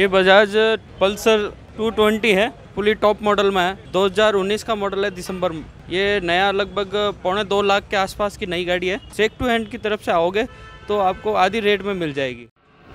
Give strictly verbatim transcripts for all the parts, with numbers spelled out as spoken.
ये Bajaj Pulsar two twenty है, fully top model में है। दो हज़ार उन्नीस का मॉडल है दिसंबर में। ये नया लगभग पौने दो लाख के आसपास की नई गाड़ी है। सेक टू हैंड की तरफ से आओगे तो आपको आधी रेट में मिल जाएगी।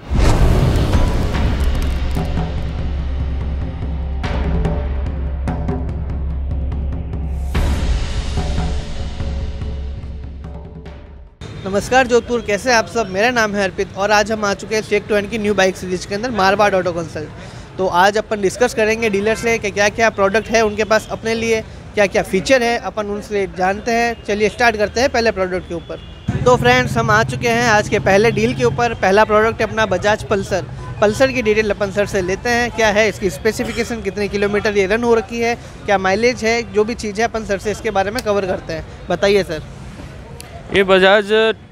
नमस्कार जोधपुर, कैसे आप सब। मेरा नाम है अर्पित और आज हम आ चुके हैं सेक टू हैंड की न्यू बाइक सीरीज के अंदर मारवाड़ ऑटो कंसल्ट। तो आज अपन डिस्कस करेंगे डीलर से कि क्या क्या प्रोडक्ट है उनके पास, अपने लिए क्या क्या फीचर है, अपन उनसे जानते हैं। चलिए स्टार्ट करते हैं पहले प्रोडक्ट के ऊपर। तो फ्रेंड्स, हम आ चुके हैं आज के पहले डील के ऊपर। पहला प्रोडक्ट है अपना बजाज पल्सर। पल्सर की डिटेल अपन सर से लेते हैं। क्या है इसकी स्पेसिफिकेशन, कितने किलोमीटर ये रन हो रखी है, क्या माइलेज है, जो भी चीज़ है अपन सर से इसके बारे में कवर करते हैं। बताइए सर। ये बजाज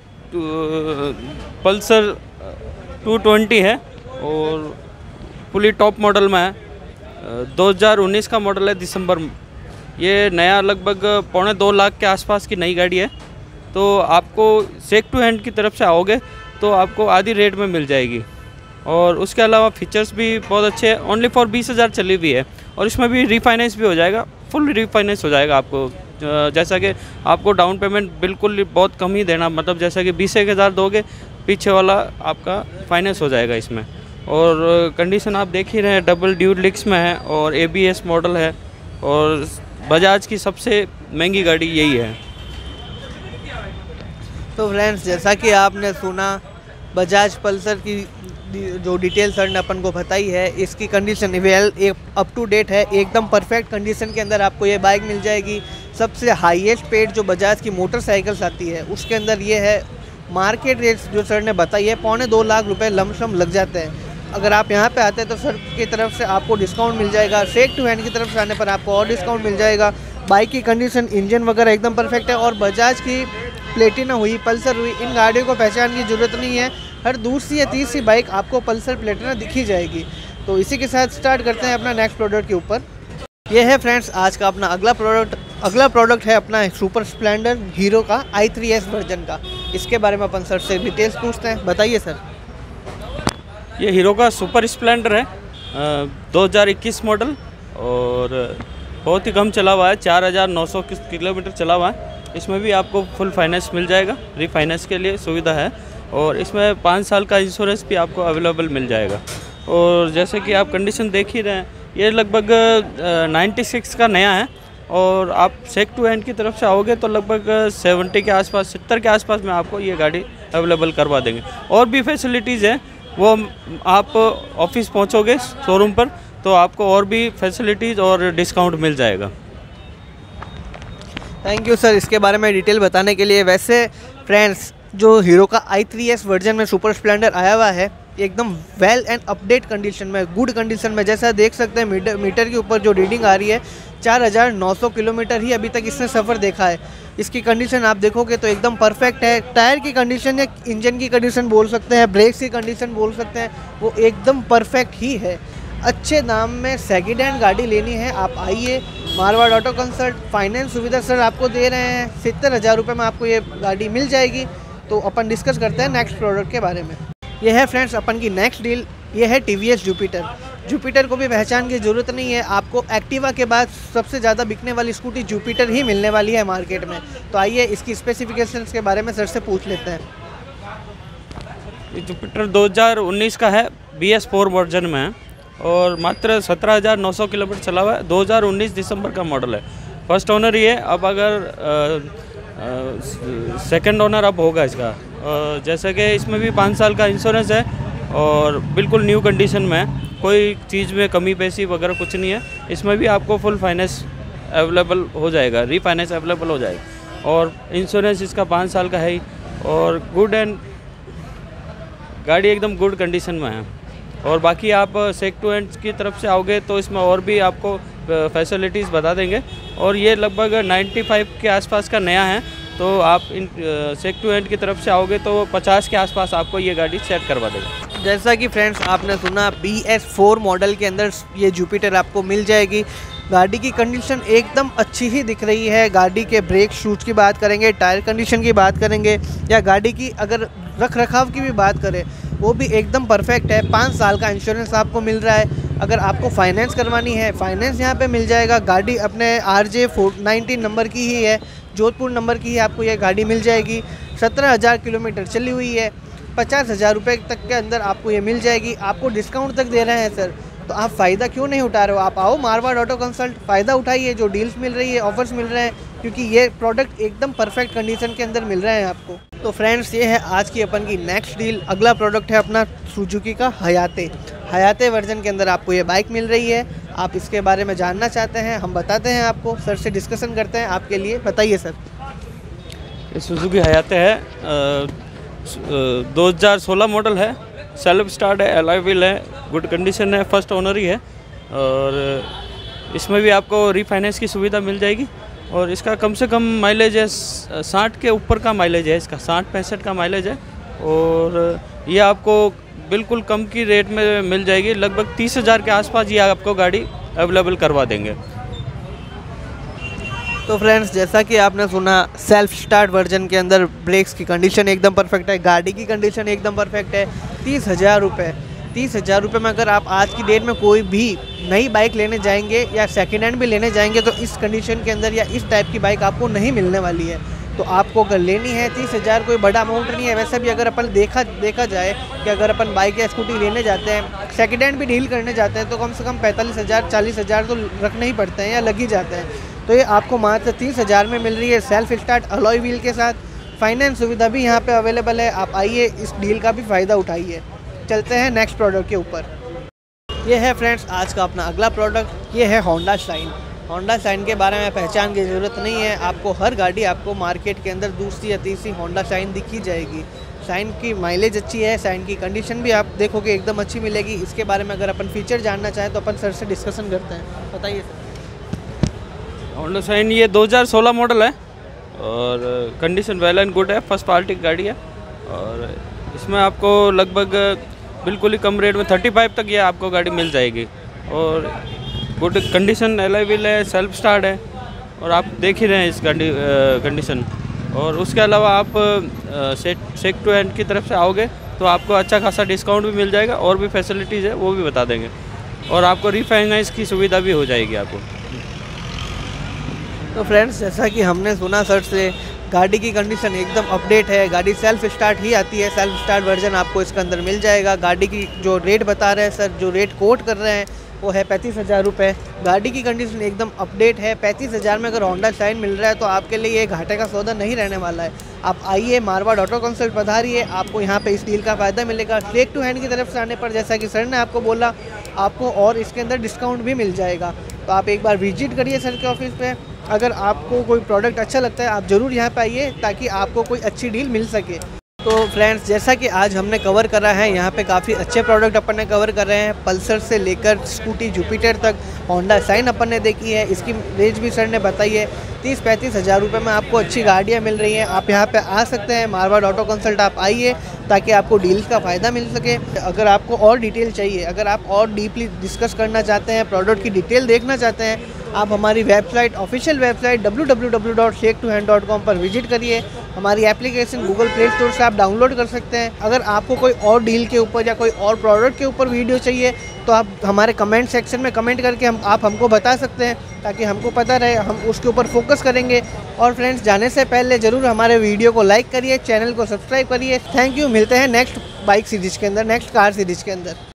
पल्सर टू ट्वेंटी है और फुली टॉप मॉडल में है। दो हज़ार उन्नीस का मॉडल है दिसंबर में। ये नया लगभग पौने दो लाख के आसपास की नई गाड़ी है। तो आपको सेक टू हैंड की तरफ से आओगे तो आपको आधी रेट में मिल जाएगी। और उसके अलावा फीचर्स भी बहुत अच्छे हैं। ओनली फॉर बीस हज़ार चली हुई है और इसमें भी रीफाइनेंस भी हो जाएगा, फुल रीफाइनेंस हो जाएगा आपको। जैसा कि आपको डाउन पेमेंट बिल्कुल बहुत कम ही देना, मतलब जैसा कि बीस एक हज़ार दोगे, पीछे वाला आपका फाइनेंस हो जाएगा इसमें। और कंडीशन आप देख ही रहे हैं, डबल ड्यूल लिक्स में है और ए बी एस मॉडल है और बजाज की सबसे महंगी गाड़ी यही है। तो फ्रेंड्स, जैसा कि आपने सुना, बजाज पल्सर की जो डिटेल सर ने अपन को बताई है, इसकी कंडीशन वेल एक अप टू डेट है, एकदम परफेक्ट कंडीशन के अंदर आपको ये बाइक मिल जाएगी। सबसे हाईएस्ट पेड जो बजाज की मोटरसाइकिल्स आती है उसके अंदर ये है। मार्केट रेट जो सर ने बताई है पौने दो लाख रुपए लमसम लग जाते हैं। अगर आप यहाँ पे आते हैं तो सर की तरफ से आपको डिस्काउंट मिल जाएगा। सेक टू हैंड की तरफ से आने पर आपको और डिस्काउंट मिल जाएगा। बाइक की कंडीशन, इंजन वगैरह एकदम परफेक्ट है। और बजाज की प्लेटिना हुई, पल्सर हुई, इन गाड़ियों को पहचान की ज़रूरत नहीं है। हर दूसरी या तीसरी बाइक आपको पल्सर प्लेटिना दिखी जाएगी। तो इसी के साथ स्टार्ट करते हैं अपना नेक्स्ट प्रोडक्ट के ऊपर। यह है फ्रेंड्स आज का अपना अगला प्रोडक्ट। अगला प्रोडक्ट है अपना सुपर स्प्लेंडर हीरो का आई थ्री एस वर्जन का। इसके बारे में अपन सर से डिटेल्स पूछते हैं। बताइए सर। ये हीरो का सुपर स्प्लेंडर है, दो हज़ार इक्कीस मॉडल और बहुत ही कम चला हुआ है, चार हज़ार नौ सौ किलोमीटर चला हुआ है। इसमें भी आपको फुल फाइनेंस मिल जाएगा, रीफाइनेंस के लिए सुविधा है। और इसमें पाँच साल का इंश्योरेंस भी आपको अवेलेबल मिल जाएगा। और जैसे कि आप कंडीशन देख ही रहे हैं, ये लगभग नाइन्टी सिक्स का नया है। और आप सेक टू हैंड की तरफ से आओगे तो लगभग सेवेंटी के आसपास, सत्तर के आसपास में आपको ये गाड़ी अवेलेबल करवा देंगे। और भी फैसिलिटीज़ है, वो आप ऑफिस पहुंचोगे शोरूम पर तो आपको और भी फैसिलिटीज़ और डिस्काउंट मिल जाएगा। थैंक यू सर इसके बारे में डिटेल बताने के लिए। वैसे फ्रेंड्स, जो हीरो का आई थ्री एस वर्जन में सुपर स्प्लेंडर आया हुआ है, एकदम वेल एंड अपडेट कंडीशन में, गुड कंडीशन में। जैसा देख सकते हैं मीटर मीटर के ऊपर जो रीडिंग आ रही है, चार हज़ार नौ सौ किलोमीटर ही अभी तक इसने सफ़र देखा है। इसकी कंडीशन आप देखोगे तो एकदम परफेक्ट है। टायर की कंडीशन या इंजन की कंडीशन बोल सकते हैं, ब्रेक्स की कंडीशन बोल सकते हैं, वो एकदम परफेक्ट ही है। अच्छे दाम में सेकंड हैंड गाड़ी लेनी है, आप आइए मारवाड़ ऑटो कंसल्ट। फाइनेंस सुविधा सर आपको दे रहे हैं, सत्तर हज़ार रुपये में आपको ये गाड़ी मिल जाएगी। तो अपन डिस्कस करते हैं नेक्स्ट प्रोडक्ट के बारे में। यह है फ्रेंड्स अपन की नेक्स्ट डील। ये है T V S Jupiter. Jupiter को भी पहचान की ज़रूरत नहीं है, आपको एक्टिवा के बाद सबसे ज़्यादा बिकने वाली स्कूटी जुपिटर ही मिलने वाली है मार्केट में। तो आइए इसकी स्पेसिफिकेशंस के बारे में सर से पूछ लेते हैं। ये जुपिटर दो हज़ार उन्नीस का है, बी एस फोर वर्जन में है और मात्र सत्रह हज़ार नौ सौ किलोमीटर चला हुआ है। दो हज़ार उन्नीस दिसंबर का मॉडल है। फर्स्ट ओनर ये। अब अगर सेकंड ओनर अब होगा इसका। आ, जैसे कि इसमें भी पाँच साल का इंश्योरेंस है और बिल्कुल न्यू कंडीशन में है, कोई चीज़ में कमी पेशी वगैरह कुछ नहीं है। इसमें भी आपको फुल फाइनेंस अवेलेबल हो जाएगा, रीफाइनेंस अवेलेबल हो जाएगा। और इंश्योरेंस इसका पाँच साल का है ही। और गुड एंड गाड़ी एकदम गुड कंडीशन में है। और बाकी आप सेक टू हैंड की तरफ से आओगे तो इसमें और भी आपको फैसिलिटीज़ बता देंगे। और ये लगभग पचानवे के आसपास का नया है। तो आप इन सेक टू हैंड की तरफ से आओगे तो पचास के आसपास आपको ये गाड़ी सेट करवा देगा। जैसा कि फ्रेंड्स आपने सुना, बी एस फोर मॉडल के अंदर ये जुपिटर आपको मिल जाएगी। गाड़ी की कंडीशन एकदम अच्छी ही दिख रही है। गाड़ी के ब्रेक शूज की बात करेंगे, टायर कंडीशन की बात करेंगे या गाड़ी की अगर रख रखाव की भी बात करें वो भी एकदम परफेक्ट है। पाँच साल का इंश्योरेंस आपको मिल रहा है। अगर आपको फाइनेंस करवानी है, फाइनेंस यहाँ पे मिल जाएगा। गाड़ी अपने आर जे फोर नाइनटीन नंबर की ही है, जोधपुर नंबर की ही आपको ये गाड़ी मिल जाएगी। सत्रह हज़ार किलोमीटर चली हुई है। पचास हज़ार रुपये तक के अंदर आपको ये मिल जाएगी। आपको डिस्काउंट तक दे रहे हैं सर, तो आप फ़ायदा क्यों नहीं उठा रहे हो? आप आओ मारवाड़ ऑटो कंसल्ट, फ़ायदा उठाइए। जो डील्स मिल रही है, ऑफर्स मिल रहे हैं, क्योंकि ये प्रोडक्ट एकदम परफेक्ट कंडीशन के अंदर मिल रहे हैं आपको। तो फ्रेंड्स, ये है आज की अपन की नेक्स्ट डील। अगला प्रोडक्ट है अपना सुजुकी का हयाते। हयाते वर्जन के अंदर आपको ये बाइक मिल रही है। आप इसके बारे में जानना चाहते हैं, हम बताते हैं आपको। सर से डिस्कशन करते हैं आपके लिए। बताइए सर। ये सुजुकी हयाते है, दो हज़ार सोलह मॉडल है, सेल्फ स्टार्ट है, अलॉय व्हील है, गुड कंडीशन है, फर्स्ट ओनर ही है। और इसमें भी आपको रीफाइनेंस की सुविधा मिल जाएगी। और इसका कम से कम माइलेज है साठ के ऊपर का माइलेज है, इसका साठ पैंसठ का माइलेज है। और ये आपको बिल्कुल कम की रेट में मिल जाएगी, लगभग तीस हज़ार के आसपास ये आपको गाड़ी अवेलेबल करवा देंगे। तो फ्रेंड्स, जैसा कि आपने सुना, सेल्फ स्टार्ट वर्जन के अंदर ब्रेक्स की कंडीशन एकदम परफेक्ट है, गाड़ी की कंडीशन एकदम परफेक्ट है। तीस हज़ार रुपये तीस हज़ार रुपये में अगर आप आज की डेट में कोई भी नई बाइक लेने जाएंगे या सेकेंड हैंड भी लेने जाएंगे, तो इस कंडीशन के अंदर या इस टाइप की बाइक आपको नहीं मिलने वाली है। तो आपको अगर लेनी है, तीस हज़ार कोई बड़ा अमाउंट नहीं है। वैसे भी अगर अपन देखा देखा जाए कि अगर अपन बाइक या स्कूटी लेने जाते हैं, सेकेंड हैंड भी डील करने जाते हैं, तो कम से कम पैंतालीस हज़ार चालीस हज़ार तो रखने ही पड़ते हैं या लग ही जाते हैं। तो ये आपको मात्र तीस हज़ार में मिल रही है, सेल्फ स्टार्ट अलॉय व्हील के साथ। फाइनेंस सुविधा भी यहाँ पे अवेलेबल है। आप आइए, इस डील का भी फ़ायदा उठाइए। चलते हैं नेक्स्ट प्रोडक्ट के ऊपर। ये है फ्रेंड्स आज का अपना अगला प्रोडक्ट। ये है होंडा शाइन। होंडा शाइन के बारे में पहचान की ज़रूरत नहीं है। आपको हर गाड़ी आपको मार्केट के अंदर दूसरी या तीसरी होंडा शाइन दिखी जाएगी। शाइन की माइलेज अच्छी है, शाइन की कंडीशन भी आप देखोगे एकदम अच्छी मिलेगी। इसके बारे में अगर अपन फीचर जानना चाहें तो अपन सर से डिस्कशन करते हैं। बताइए सर। होंडा शाइन ये दो हज़ार सोलह मॉडल है और कंडीशन वेल एंड गुड है, फर्स्ट पार्टी गाड़ी है। और इसमें आपको लगभग बिल्कुल ही कम रेट में पैंतीस तक ये आपको गाड़ी मिल जाएगी। और गुड कंडीशन अलॉय व्हील है, सेल्फ स्टार्ट है, और आप देख ही रहे हैं इस गाड़ी कंडीशन। और उसके अलावा आप सेक सेक टू हैंड की तरफ से आओगे तो आपको अच्छा खासा डिस्काउंट भी मिल जाएगा, और भी फैसिलिटीज़ है वो भी बता देंगे। और आपको रीफाइनेंस की सुविधा भी हो जाएगी आपको। तो फ्रेंड्स, जैसा कि हमने सुना सर से, गाड़ी की कंडीशन एकदम अपडेट है। गाड़ी सेल्फ स्टार्ट ही आती है, सेल्फ स्टार्ट वर्जन आपको इसके अंदर मिल जाएगा। गाड़ी की जो रेट बता रहे हैं सर, जो रेट कोट कर रहे हैं वो है पैंतीस हज़ार रुपये। गाड़ी की कंडीशन एकदम अपडेट है। पैंतीस हज़ार में अगर होंडा शाइन मिल रहा है तो आपके लिए ये घाटे का सौदा नहीं रहने वाला है। आप आइए, मारवाड़ ऑटो कंसल्ट पधारिए, आपको यहाँ पे इस डील का फ़ायदा मिलेगा। टेक टू हैंड की तरफ से आने पर, जैसा कि सर ने आपको बोला, आपको और इसके अंदर डिस्काउंट भी मिल जाएगा। तो आप एक बार विजिट करिए सर के ऑफिस पे। अगर आपको कोई प्रोडक्ट अच्छा लगता है, आप ज़रूर यहाँ पे आइए ताकि आपको कोई अच्छी डील मिल सके। तो फ्रेंड्स, जैसा कि आज हमने कवर करा है, यहाँ पे काफ़ी अच्छे प्रोडक्ट अपन ने कवर कर रहे हैं। पल्सर से लेकर स्कूटी जुपिटर तक होंडा शाइन अपन ने देखी है। इसकी रेंज भी सर ने बताई है। तीस पैंतीस हज़ार रुपये में आपको अच्छी गाड़ियाँ मिल रही हैं। आप यहाँ पे आ सकते हैं, मारवाड़ ऑटो कंसल्ट आप आइए ताकि आपको डील्स का फ़ायदा मिल सके। अगर आपको और डिटेल चाहिए, अगर आप और डीपली डिस्कस करना चाहते हैं, प्रोडक्ट की डिटेल देखना चाहते हैं, आप हमारी website, official website W W W dot shake two hand dot com पर विजिट करिए। हमारी एप्लीकेशन गूगल प्ले स्टोर से आप डाउनलोड कर सकते हैं। अगर आपको कोई और डील के ऊपर या कोई और प्रोडक्ट के ऊपर वीडियो चाहिए तो आप हमारे कमेंट सेक्शन में कमेंट करके हम आप हमको बता सकते हैं, ताकि हमको पता रहे, हम उसके ऊपर फोकस करेंगे। और फ्रेंड्स, जाने से पहले ज़रूर हमारे वीडियो को लाइक करिए, चैनल को सब्सक्राइब करिए। Thank you. मिलते हैं नेक्स्ट बाइक सीरीज़ के अंदर, नेक्स्ट कार सीरीज़ के अंदर।